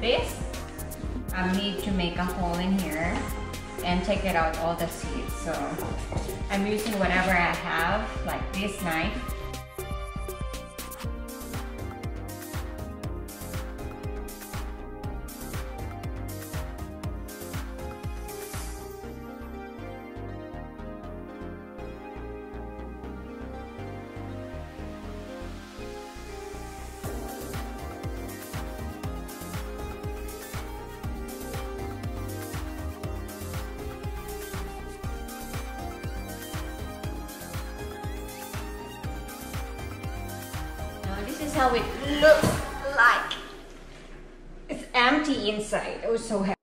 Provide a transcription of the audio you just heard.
this, I need to make a hole in here and take it out all the seeds. So I'm using whatever I have, like this knife. This is how it looks like. It's empty inside. It was so heavy.